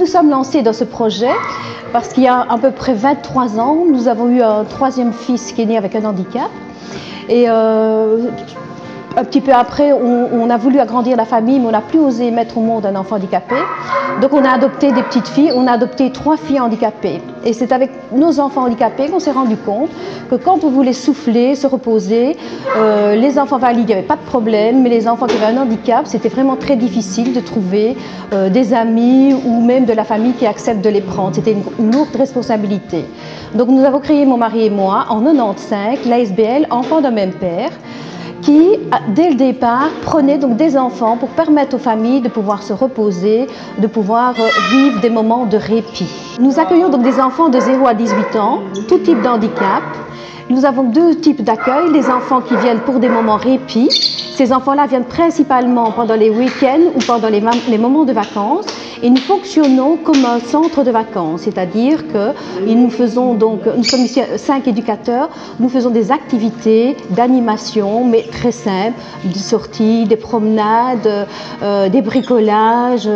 sommes lancés dans ce projet parce qu'il y a à peu près 23 ans, nous avons eu un troisième fils qui est né avec un handicap. Et un petit peu après, on a voulu agrandir la famille, mais on n'a plus osé mettre au monde un enfant handicapé. Donc on a adopté des petites filles, on a adopté 3 filles handicapées. Et c'est avec nos enfants handicapés qu'on s'est rendu compte que quand on voulait souffler, se reposer, les enfants valides, il n'y avait pas de problème, mais les enfants qui avaient un handicap, c'était vraiment très difficile de trouver des amis ou même de la famille qui accepte de les prendre. C'était une lourde responsabilité. Donc nous avons créé, mon mari et moi, en 95, l'ASBL Enfants d'un même père, qui, dès le départ, prenait donc des enfants pour permettre aux familles de pouvoir se reposer, de pouvoir vivre des moments de répit. Nous accueillons donc des enfants de 0 à 18 ans, tout type de handicap. Nous avons 2 types d'accueil, les enfants qui viennent pour des moments répit. Ces enfants-là viennent principalement pendant les week-ends ou pendant les moments de vacances. Et nous fonctionnons comme un centre de vacances, c'est-à-dire que nous sommes ici 5 éducateurs, nous faisons des activités d'animation, mais très simples, des sorties, des promenades, des bricolages,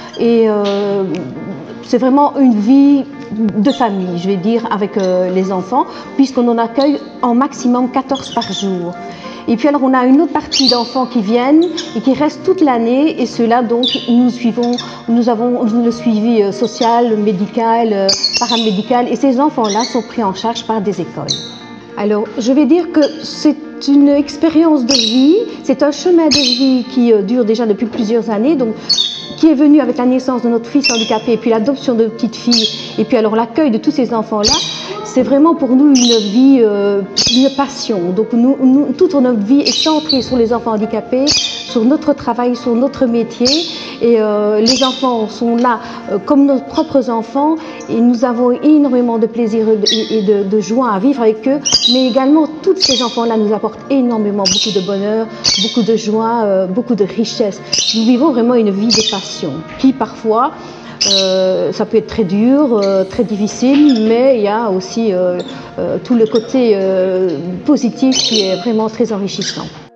c'est vraiment une vie de famille, je vais dire, avec les enfants, puisqu'on en accueille en maximum 14 par jour. Et puis alors on a une autre partie d'enfants qui viennent et qui restent toute l'année, et ceux-là donc nous avons le suivi social, médical, paramédical, et ces enfants-là sont pris en charge par des écoles. Alors je vais dire que c'est une expérience de vie, c'est un chemin de vie qui dure déjà depuis plusieurs années, donc qui est venu avec la naissance de notre fils handicapé, et puis l'adoption de petites filles, et puis alors l'accueil de tous ces enfants-là. C'est vraiment pour nous une vie, une passion. Donc toute notre vie est centrée sur les enfants handicapés, sur notre travail, sur notre métier. Et les enfants sont là comme nos propres enfants, et nous avons énormément de plaisir et de joie à vivre avec eux. Mais également, tous ces enfants-là nous apportent énormément, beaucoup de bonheur, beaucoup de joie, beaucoup de richesse. Nous vivons vraiment une vie de passion qui parfois... ça peut être très dur, très difficile, mais il y a aussi tout le côté positif qui est vraiment très enrichissant.